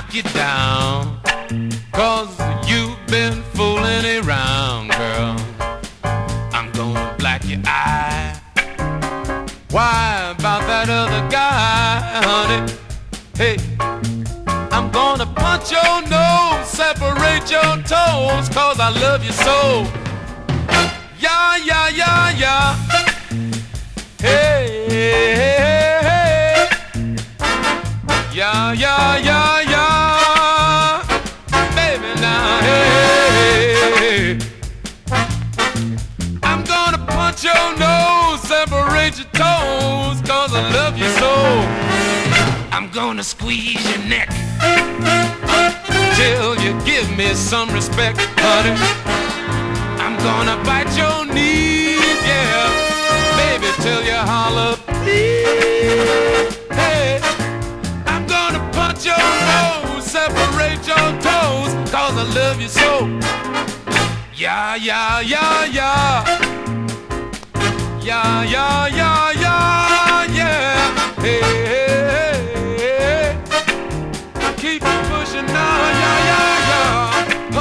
knock you down, 'cause you've been fooling around, girl. I'm gonna black your eye. Why about that other guy, honey? Hey, I'm gonna punch your nose, separate your toes, 'cause I love you so. Yeah, yeah, yeah, yeah. Hey, hey, hey, hey. Yeah, yeah, yeah, yeah. Baby, now, hey, hey, hey. I'm gonna punch your nose, separate your toes, 'cause I love you so. I'm gonna squeeze your neck till you give me some respect, honey. I'm gonna bite your knees, yeah, baby, till you holler, please. Hey, I'm gonna punch your nose, separate your toes, 'cause I love you so. Yeah, yeah, yeah, yeah. Yeah, yeah, yeah, yeah, yeah. Hey, hey, hey. Keep pushing now, yeah, yeah, yeah.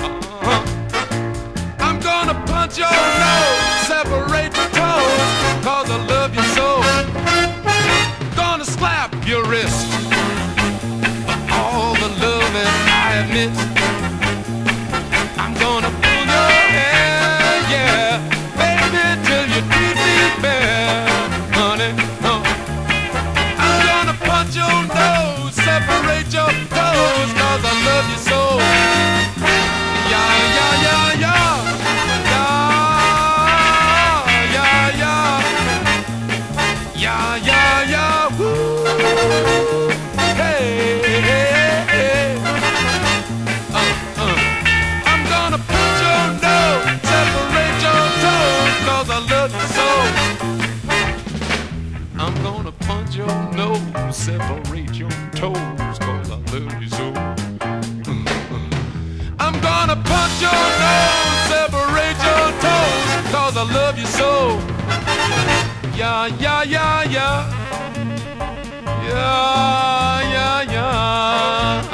I'm gonna punch your nose, separate your toes, 'cause I love you so. Gonna slap your wrist for all the loving I admit. I'm gonna pull your hair, yeah, baby, till you treat me fair, honey. I'm gonna punch your nose, separate your toes, 'cause I love you so. Yeah, yeah, yeah, yeah. Yeah, yeah, yeah. Yeah, yeah, yeah. Woo. Hey, hey, hey. I'm gonna punch your nose, separate your toes, 'cause I love you so. I'm gonna punch your nose, separate your toes, 'cause I love you so. I'm gonna punch your nose, separate your toes, 'cause I love you so. Yeah, yeah, yeah, yeah. Yeah, yeah, yeah.